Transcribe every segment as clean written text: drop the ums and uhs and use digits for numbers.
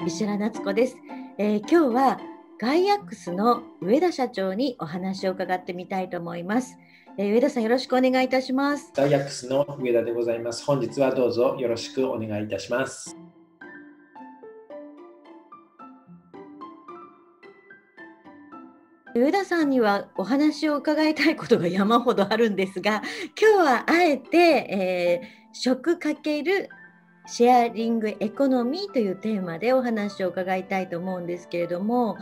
石原夏子です。今日はガイアックスの上田社長にお話を伺ってみたいと思います。上田さん、よろしくお願いいたします。 ガイアックスの上田でございます。本日はどうぞよろしくお願いいたします。 上田さんにはお話を伺いたいことが山ほどあるんですが、今日はあえて、食×シェアリングエコノミーというテーマでお話を伺いたいと思うんですけれども、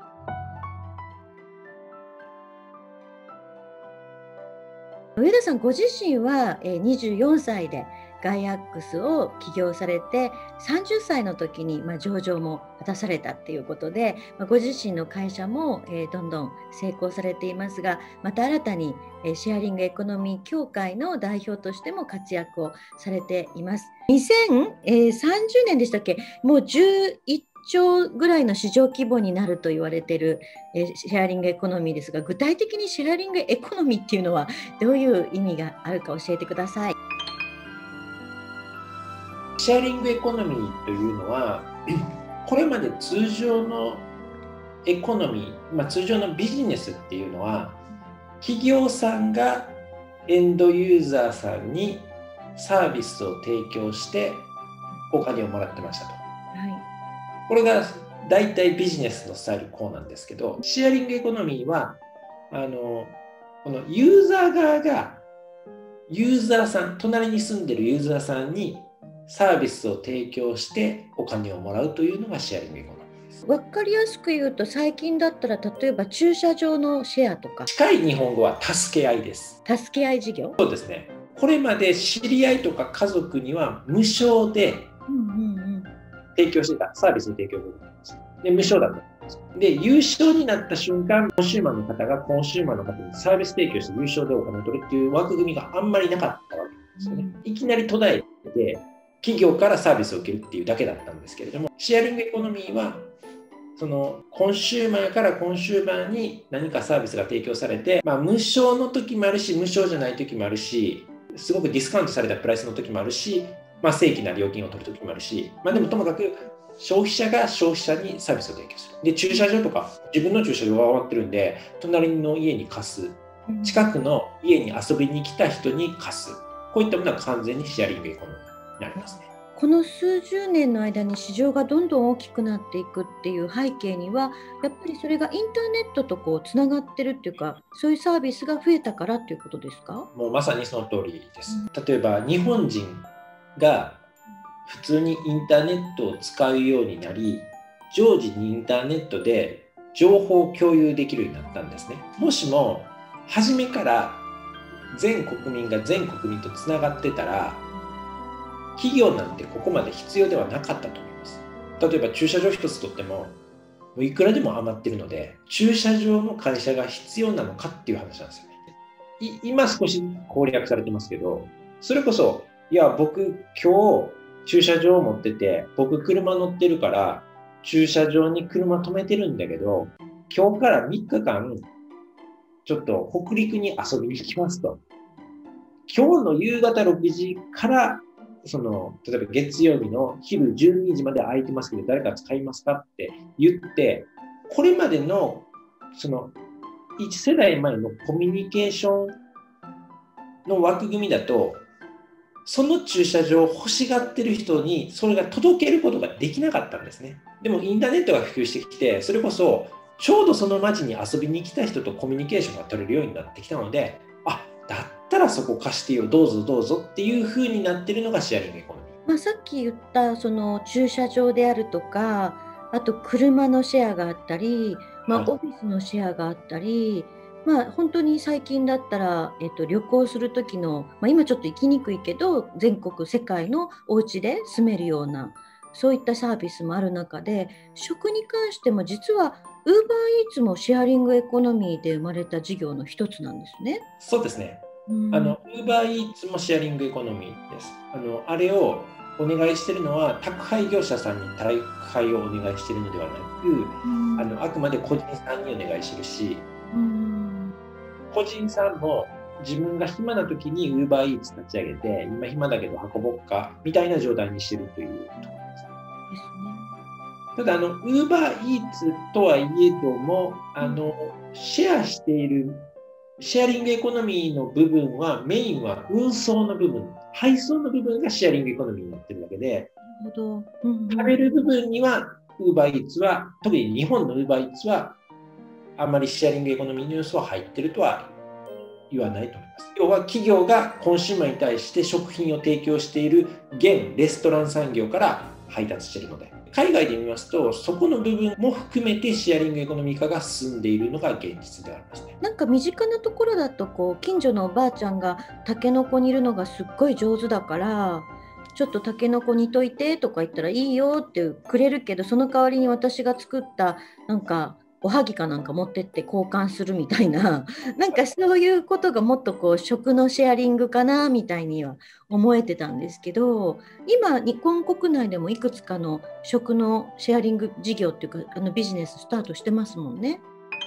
上田さんご自身は24歳でガイアックスを起業されて、30歳の時に上場も果たされたっていうことで、ご自身の会社もどんどん成功されていますが、また新たにシェアリングエコノミー協会の代表としても活躍をされています。2030年でしたっけ、もう11兆ぐらいの市場規模になると言われているシェアリングエコノミーですが、具体的にシェアリングエコノミーっていうのはどういう意味があるか教えてください。 シェアリングエコノミーというのは、これまで通常のエコノミー、通常のビジネスっていうのは、企業さんがエンドユーザーさんにサービスを提供してお金をもらってましたと。これが大体ビジネスのスタイルこうなんですけど、シェアリングエコノミーはこのユーザー側がユーザーさん、隣に住んでるユーザーさんにサービスを提供してお金をもらうというのがシェアリングエコノミーです。 わかりやすく言うと、最近だったら例えば駐車場のシェアとか。 近い日本語は助け合いです。 助け合い事業。 そうですね。これまで知り合いとか家族には無償で提供してたサービスを提供するんです。で、無償だったんです。で、優勝になった瞬間、コンシューマーの方がコンシューマーの方にサービス提供して優勝でお金を取るっていう枠組みがあんまりなかったわけですよね。いきなり途絶えて、企業からサービスを受けるっていうだけだったんですけれども、シェアリングエコノミーは、そのコンシューマーからコンシューマーに何かサービスが提供されて、無償の時もあるし、無償じゃない時もあるし、すごくディスカウントされたプライスの時もあるし、正規な料金を取る時もあるし、でもともかく消費者が消費者にサービスを提供する。で、駐車場とか、自分の駐車場が終わってるんで、隣の家に貸す。近くの家に遊びに来た人に貸す。こういったものは完全にシェアリングエコノミーになりますね。 この数十年の間に市場がどんどん大きくなっていくっていう背景には、やっぱりそれがインターネットとつながってるっていうか、そういうサービスが増えたからっていうことですか？ もうまさにその通りです。例えば日本人が普通にインターネットを使うようになり、常時にインターネットで情報を共有できるようになったんですね。もしも初めから全国民が全国民とつながってたら、企業なんてここまで必要ではなかったと思います。例えば駐車場一つとってもいくらでも余ってるので、駐車場の会社が必要なのかっていう話なんですよね。今少し攻略されてますけど、それこそ、いや僕今日駐車場を持ってて、僕車乗ってるから駐車場に車止めてるんだけど、今日から3日間ちょっと北陸に遊びに行きますと。今日の夕方6時から例えば月曜日の昼12時まで空いてますけど、誰か使いますかって言って、これまでの1世代前のコミュニケーションの枠組みだと、その駐車場を欲しがってる人にそれが届けることができなかったんですね。でもインターネットが普及してきて、それこそちょうどその街に遊びに来た人とコミュニケーションが取れるようになってきたので、だったらそこ貸してよ、どうぞどうぞっていう風になってるのがシェアリングエコノミー。 さっき言ったその駐車場であるとか、あと車のシェアがあったり、オフィスのシェアがあったり、本当に最近だったら、旅行する時の、今ちょっと行きにくいけど全国世界のお家で住めるような、そういったサービスもある中で、食に関しても実はウーバーイーツもシェアリングエコノミーで生まれた事業の一つなんですね。 そうですね。ウーバーイーツもシェアリングエコノミーです。あれをお願いしているのは、宅配業者さんに宅配をお願いしているのではなく、あくまで個人さんにお願いしてるし、個人さんも自分が暇な時に UberEats 立ち上げて、今暇だけど運ぼっかみたいな状態にしてるというところです。 ただウーバーイーツとはいえどもシェアしているシェアリングエコノミーの部分はメインは運送の部分、配送の部分がシェアリングエコノミーになってるだけで、 なるほど。 食べる部分にはウーバーイーツは、特に日本のウーバーイーツはあんまりシェアリングエコノミーの要素は入ってるとは言わないと思います。要は企業がコンシューマーに対して食品を提供している現レストラン産業から配達しているので、海外で見ますとそこの部分も含めてシェアリングエコノミー化が進んでいるのが現実でありますね。 なんか身近なところだと近所のおばあちゃんがタケノコ煮るのがすっごい上手だからちょっとタケノコ煮といてとか言ったらいいよってくれるけど、その代わりに私が作ったなんかおはぎかなんか持ってって交換するみたいななんかそういうことがもっと食のシェアリングかなみたいには思えてたんですけど、今日本国内でもいくつかの食のシェアリング事業っていうかビジネススタートしてますもんね。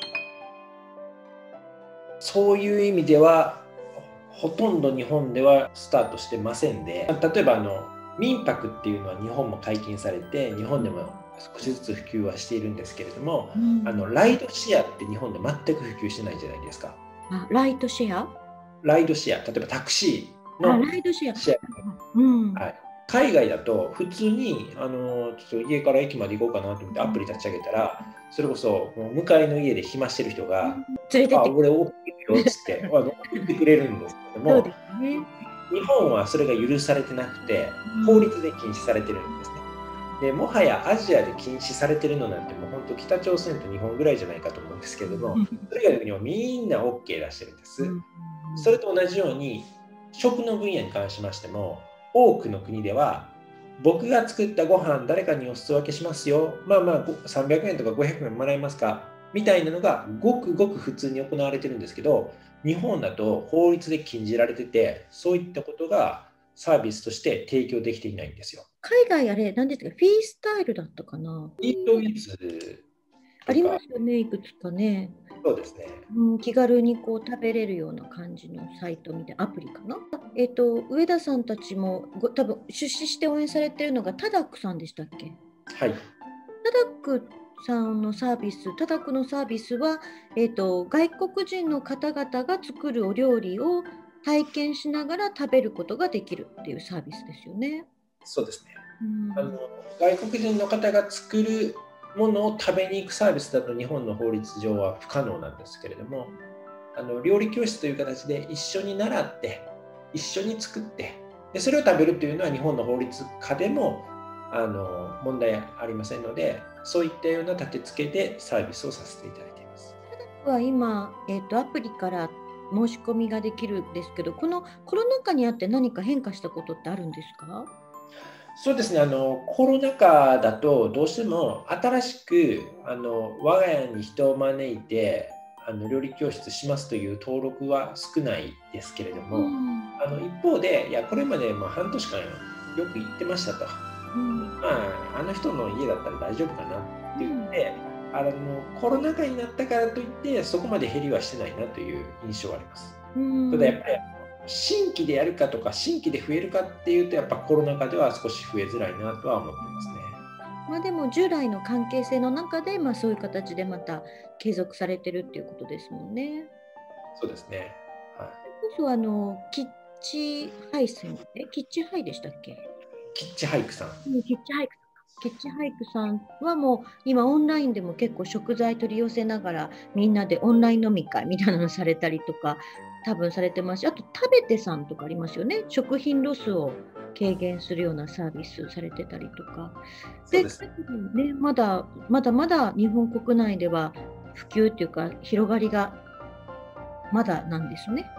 そういう意味ではほとんど日本ではスタートしてませんで、例えば民泊っていうのは日本も解禁されて日本でも少しずつ普及はしているんですけれども、ライドシェアって日本で全く普及してないじゃないですか。 ライドシェア、 ライドシェア、例えばタクシーのライドシェア、 はい、海外だと普通にちょっと家から駅まで行こうかなと思ってアプリ立ち上げたら、それこそもう向かいの家で暇してる人が連れてって、 俺送るよっつって送ってくれるんですけども、 そうですね、 日本はそれが許されてなくて法律で禁止されてるんですね。でもはやアジアで禁止されてるのなんてもう本当北朝鮮と日本ぐらいじゃないかと思うんですけれども、それ以外の国はみんな OK 出してるんです。それと同じように食の分野に関しましても多くの国では僕が作ったご飯誰かにお裾分けしますよ、まあまあ300円とか500円もらえますかみたいなのがごくごく普通に行われてるんですけど、日本だと法律で禁じられててそういったことがサービスとして提供できていないんですよ。 海外あれ何ですか、フィースタイルだったかな、 イートイーツありますよね、いくつかね。 そうですね、 気軽に食べれるような感じのサイトみたいなアプリかな。上田さんたちも多分出資して応援されてるのがタダックさんでしたっけ？ はい、 タダックさんのサービス、タダックのサービスは、外国人の方々が作るお料理を体験しながら食べることができるっていうサービスですよね。 そうですね。外国人の方が作るものを食べに行くサービスだと日本の法律上は不可能なんですけれども、料理教室という形で一緒に習って一緒に作ってでそれを食べるというのは日本の法律下でも問題ありませんので、そういったような立て付けでサービスをさせていただいています。 は今、アプリから申し込みができるんですけど、このコロナ禍にあって何か変化したことってあるんですか？ そうですね、コロナ禍だとどうしても新しく我が家に人を招いて料理教室しますという登録は少ないですけれども、一方でいやこれまで半年間よく行ってましたと、あの人の家だったら大丈夫かなって言って、コロナ禍になったからといってそこまで減りはしてないなという印象はあります。ただやっぱり新規でやるかとか新規で増えるかっていうとやっぱコロナ禍では少し増えづらいなとは思ってますね。 でも従来の関係性の中で、そういう形でまた継続されてるっていうことですもんね。 そうですね。はい。 それこそキッチハイさん、キッチハイでしたっけ？ キッチハイクさん。 キッチハイクキッチハイクさんはもう今オンラインでも結構食材取り寄せながらみんなでオンライン飲み会みたいなのされたりとか多分されてますし、あと食べてさんとかありますよね。食品ロスを軽減するようなサービスされてたりとかで、まだ日本国内では普及っていうか広がりがまだなんですね。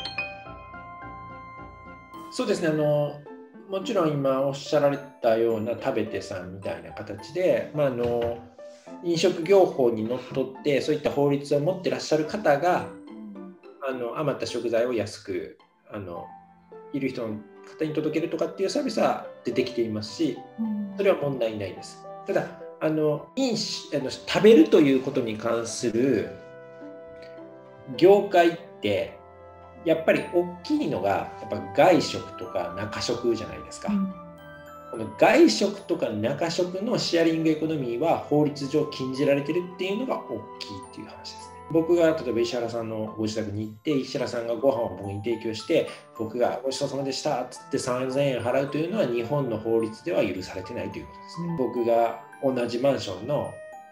そうですね、もちろん今おっしゃられたような食べてさんみたいな形で、飲食業法にのっとってそういった法律を持ってらっしゃる方が余った食材を安くいる人の方に届けるとかっていうサービスは出てきていますし、それは問題ないです。ただ食べるということに関する業界ってやっぱり大きいのがやっぱ外食とか中食じゃないですか。 この外食とか中食のシェアリングエコノミーは法律上禁じられてるっていうのが大きいっていう話ですね。僕が例えば石原さんのご自宅に行って、石原さんがご飯を僕に提供して、僕がごちそうさまでしたっつって3000円払うというのは日本の法律では許されてないということですね。僕が同じマンションの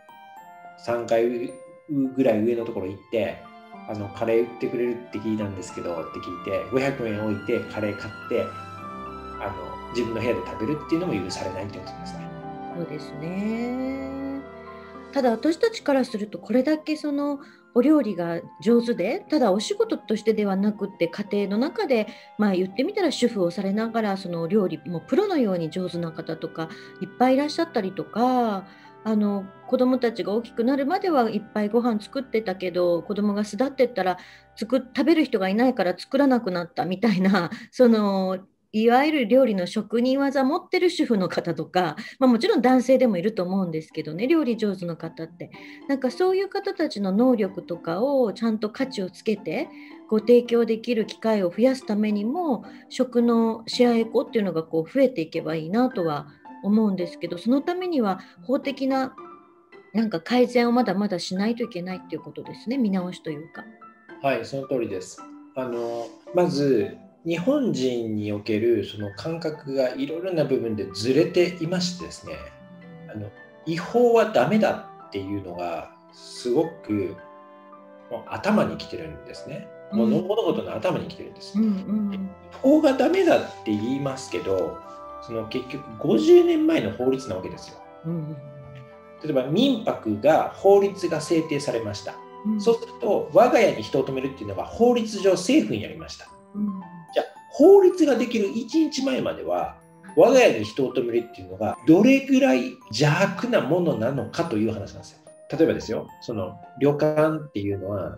3階ぐらい上のところ行って、カレー売ってくれるって聞いたんですけどって聞いて、500円置いてカレー買って自分の部屋で食べるっていうのも許されないってことですね。 そうですね。ただ私たちからすると、これだけそのお料理が上手で、ただお仕事としてではなくって家庭の中で、言ってみたら主婦をされながらそのお料理もプロのように上手な方とかいっぱいいらっしゃったりとか、子供たちが大きくなるまではいっぱいご飯作ってたけど、子供が巣立ってったら食べる人がいないから作らなくなったみたいな、そのいわゆる料理の職人技持ってる主婦の方とか、もちろん男性でもいると思うんですけどね、料理上手の方って。なんかそういう方たちの能力とかをちゃんと価値をつけてこう提供できる機会を増やすためにも、食のシェアエコっていうのがこう増えていけばいいなとは思うんですけど、そのためには法的ななんか改善をまだまだしないといけないっていうことですね。見直しというか。 はい、その通りです。まず日本人におけるその感覚がいろいろな部分でずれていましてですね、違法はダメだっていうのがすごくもう頭にきてるんですね。もう物事の頭にきてるんです。違法がダメだって言いますけど、その結局50年前の法律なわけですよ。例えば民泊が法律が制定されました。そうすると我が家に人を止めるっていうのが法律上政府にやりました。じゃあ法律ができる1日前までは我が家に人を止めるっていうのがどれぐらい邪悪なものなのかという話なんですよ。例えばですよ、その旅館っていうのは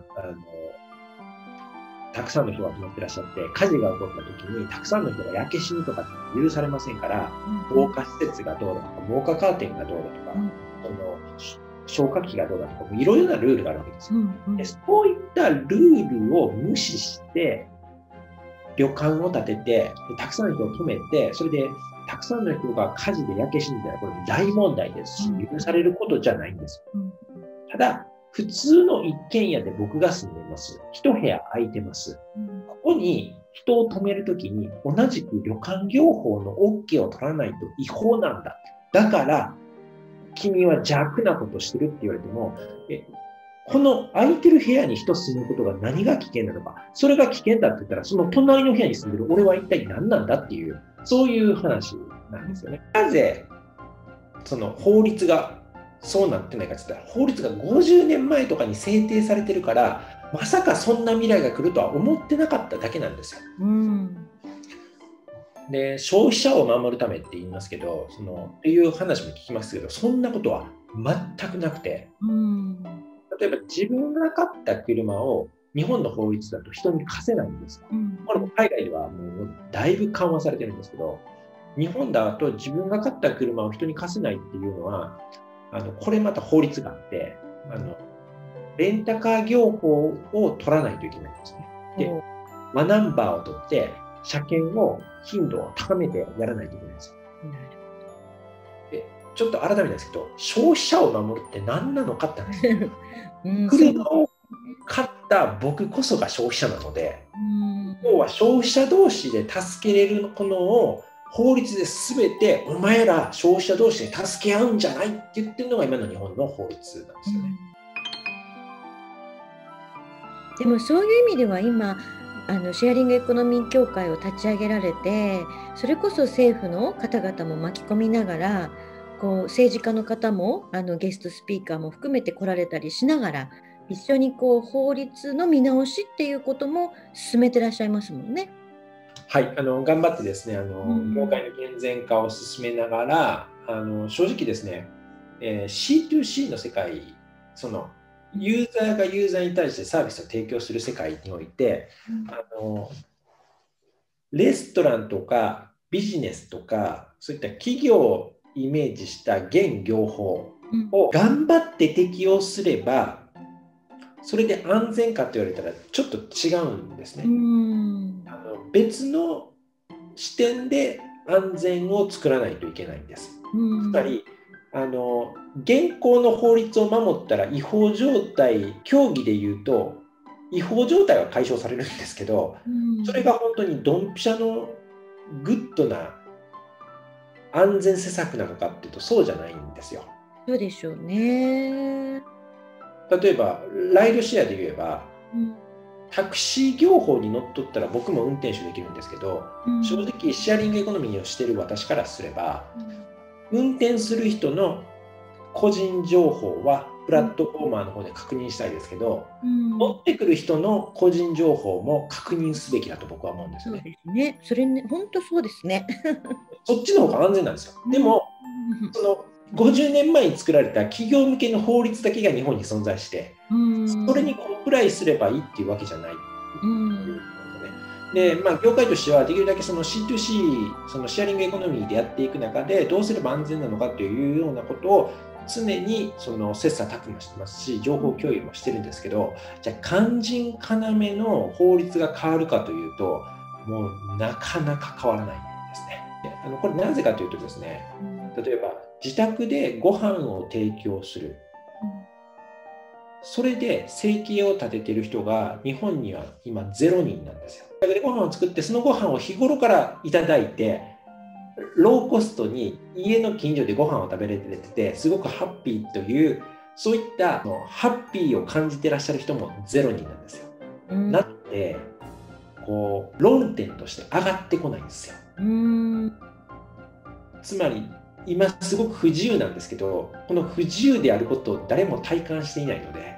たくさんの人が泊まってらっしゃって、火事が起こった時にたくさんの人が焼け死ぬとか許されませんから、防火施設がどうだとか、防火カーテンがどうだとか、その消火器がどうだとか、いろいろなルールがあるわけですよ。でそういったルールを無視して旅館を建てて、たくさんの人を止めて、それでたくさんの人が火事で焼け死んだらこれ大問題ですし、許されることじゃないんですよ。ただ普通の一軒家で僕が住んでいます。一部屋空いてます。ここに人を止めるときに同じく旅館業法の OK を取らないと違法なんだ。だから君は邪悪なことをしてるって言われても、この空いてる部屋に人住むことが何が危険なのか、それが危険だって言ったら、その隣の部屋に住んでる俺は一体何なんだっていう、そういう話なんですよね。なぜその法律がそうなってないかって言ったら、法律が50年前とかに制定されてるから、まさかそんな未来が来るとは思ってなかっただけなんですよ。で、消費者を守るためって言いますけど、っていう話も聞きますけど、そんなことは全くなくて、例えば自分が買った車を日本の法律だと人に貸せないんです。これも海外ではもうだいぶ緩和されてるんですけど、日本だと自分が買った車を人に貸せないっていうのは、これまた法律があって、レンタカー業法を取らないといけないんですね。で、マナンバーを取って、車検を頻度を高めてやらないといけないんですよ。で、ちょっと改めてですけど、消費者を守るって何なのかって話です。車を買った僕こそが消費者なので、要は消費者同士で助けれるものを法律で全てお前ら消費者同士で助け合うんじゃないって言ってるのが今の日本の法律なんですよね。 でもそういう意味では今シェアリングエコノミー協会を立ち上げられて、それこそ政府の方々も巻き込みながら、こう政治家の方もゲストスピーカーも含めて来られたりしながら、一緒にこう法律の見直しっていうことも進めてらっしゃいますもんね。 はい、頑張ってですね、業界の健全化を進めながら、正直ですね、C2C の世界、そのユーザーがユーザーに対してサービスを提供する世界において、レストランとかビジネスとか、そういった企業をイメージした現業法を頑張って適用すれば、それで安全かと言われたらちょっと違うんですね。別の視点で安全を作らないといけないんです。 うんつまり現行の法律を守ったら違法状態、競技でいうと違法状態は解消されるんですけど、それが本当にドンピシャのグッドな安全施策なのかっていうとそうじゃないんですよ。 そうでしょうね。 例えばライドシェアで言えば、 うんタクシー業法にのっとったら僕も運転手できるんですけど、正直シェアリングエコノミーをしている私からすれば、運転する人の個人情報はプラットフォーマーの方で確認したいですけど、乗ってくる人の個人情報も確認すべきだと僕は思うんですよね。 そうですね。それね、本当そうですね。 そっちの方が安全なんですよ。でも、その50年前に作られた企業向けの法律だけが日本に存在して、それにコンプライすればいいっていうわけじゃないっていうことで、業界としてはできるだけその C2C、そのシェアリングエコノミーでやっていく中でどうすれば安全なのかというようなことを常にその切磋琢磨してますし、情報共有もしてるんですけど、じゃあ肝心要の法律が変わるかというと、もうなかなか変わらないんですね。これなぜかというとですね、例えば自宅でご飯を提供する、それで生計を立てている人が日本には今0人なんですよ。自宅でご飯を作って、そのご飯を日頃からいただいて、ローコストに家の近所でご飯を食べれててすごくハッピーという、そういったハッピーを感じていらっしゃる人も0人なんですよ。なので論点として上がってこないんですよ。つまり今すごく不自由なんですけど、この不自由であることを誰も体感していないので、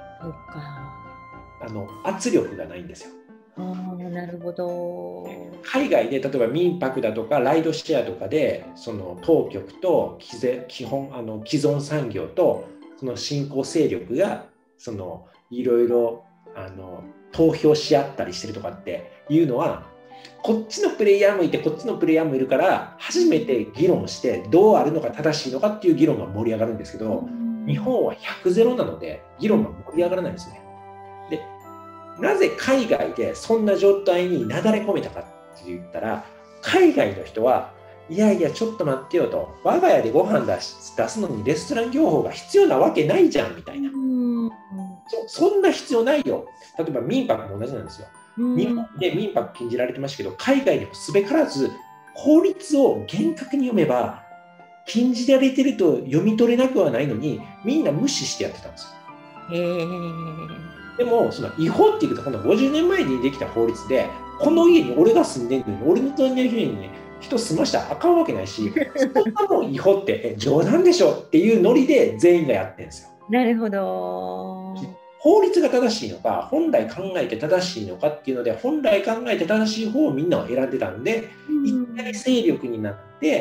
圧力がないんですよ。 なるほど。 海外で例えば民泊だとかライドシェアとかで、その当局と既存産業とその新興勢力がいろいろ投票し合ったりしてるとかっていうのは、こっちのプレイヤーもいてこっちのプレイヤーもいるから初めて議論してどうあるのか正しいのかっていう議論が盛り上がるんですけど、日本は100ゼロなので議論が盛り上がらないんですね。で、なぜ海外でそんな状態になだれ込めたかって言ったら、海外の人はいやいやちょっと待ってよと、我が家でご飯出すのにレストラン業法が必要なわけないじゃんみたいな、そんな必要ないよ。例えば民泊も同じなんですよ。日本で民泊禁じられてましたけど、海外でもすべからず法律を厳格に読めば禁じられてると読み取れなくはないのに、みんな無視してやってたんですよ。でもその違法っていうと、この50年前にできた法律で、この家に俺が住んでるのに俺の隣の家に、人住ましたらあかんわけないし、そんなもん違法って冗談でしょっていうノリで全員がやってるんですよ。 なるほど。 法律が正しいのか、本来考えて正しいのかっていうので、本来考えて正しい方をみんなは選んでたんで、一大勢力になって、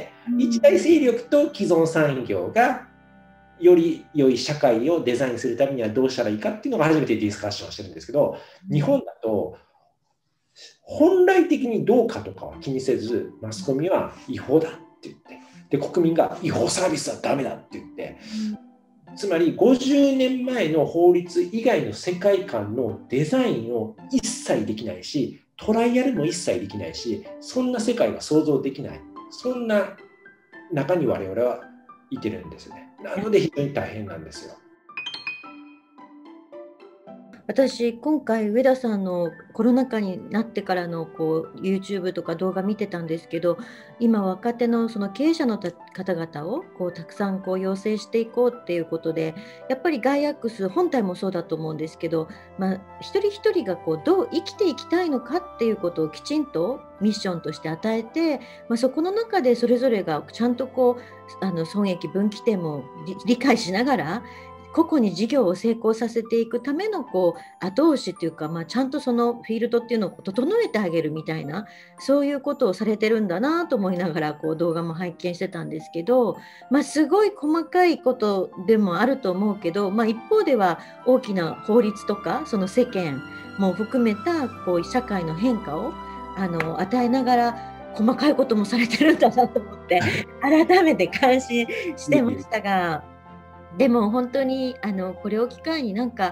一大勢力と既存産業がより良い社会をデザインするためにはどうしたらいいかっていうのが初めてディスカッションしてるんですけど、日本だと本来的にどうかとかは気にせず、マスコミは違法だって言って、で国民が違法サービスはダメだって言って、つまり50年前の法律以外の世界観のデザインを一切できないし、トライアルも一切できないし、そんな世界が想像できない、そんな中に我々はいてるんですよね。なので非常に大変なんですよ。 私今回上田さんのコロナ禍になってからのYouTube とか動画見てたんですけど、今若手のその経営者の方々をたくさん養成していこうっていうことで、やっぱりガイアックス本体もそうだと思うんですけど、一人一人がどう生きていきたいのかっていうことをきちんとミッションとして与えて、そこの中でそれぞれがちゃんと損益分岐点も理解しながら個々に事業を成功させていくための後押しっていうか、ちゃんとそのフィールドっていうのを整えてあげるみたいな、そういうことをされてるんだなと思いながら動画も拝見してたんですけど、すごい細かいことでもあると思うけど、一方では大きな法律とかその世間も含めた社会の変化を与えながら細かいこともされてるんだなと思って改めて感心してましたが。でも本当にこれを機会に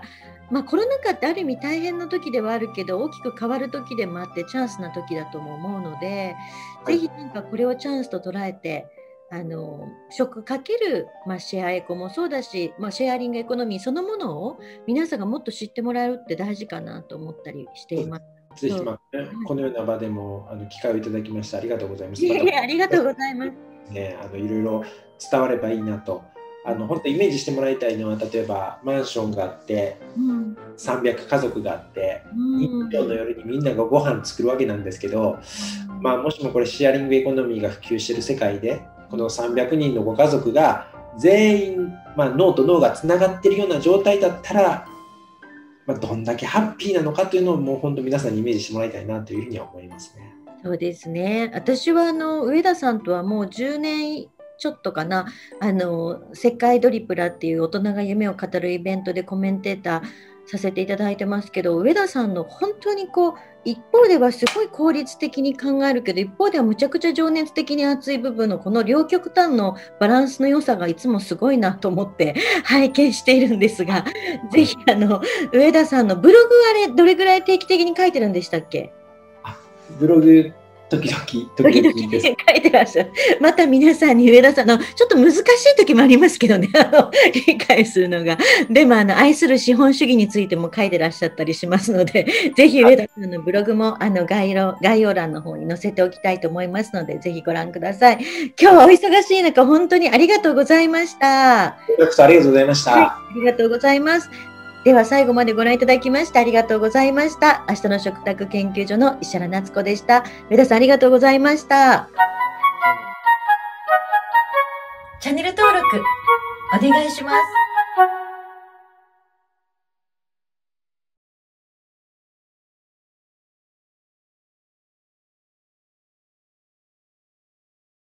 コロナ禍ってある意味大変な時ではあるけど、大きく変わる時でもあってチャンスな時だとも思うので、 はい。 ぜひなんかこれをチャンスと捉えて、食かける、シェアエコもそうだし、シェアリングエコノミーそのものを皆さんがもっと知ってもらえるって大事かなと思ったりしてそうでいます。 す。ぜひ、 そう、はこのような場でも機会をいただきましてありがとうございまい、 す。また、 ありがとうございます。 ね、いろいろ伝わればいいなと。本当イメージしてもらいたいのは、例えばマンションがあって、 うん、 300家族があって、 う日曜のん、 夜にみんながご飯作るわけなんですけど、もしもこれシェアリングエコノミーが普及している世界で、この300人のご家族が全員、脳と脳がつながっているような状態だったら、どんだけハッピーなのかというのをもう本当皆さんにイメージしてもらいたいなというふうには思いますね。 そうですね。私は上田さんとはもう10年ちょっとかな、世界ドリプラっていう大人が夢を語るイベントでコメンテーターさせていただいてますけど、上田さんの本当に一方ではすごい効率的に考えるけど、一方ではむちゃくちゃ情熱的に熱い部分のこの両極端のバランスの良さがいつもすごいなと思って拝見しているんですが、ぜひ上田さんのブログあれどれぐらい定期的に書いてるんでしたっけ？ ブログ、時時々 々です。 書いてらっしゃる。また皆さんに上田さんの、ちょっと難しい時もありますけどね、理解するのが。でも、愛する資本主義についても書いてらっしゃったりしますので、ぜひ上田さんのブログも、概要欄の方に載せておきたいと思いますので、ぜひご覧ください。今日はお忙しい中、本当にありがとうございました。 ありがとうございましはい、 た。 ありがとうございます。では最後までご覧いただきましてありがとうございました。明日の食卓研究所の石原夏子でした。上田さんありがとうございました。チャンネル登録お願いします。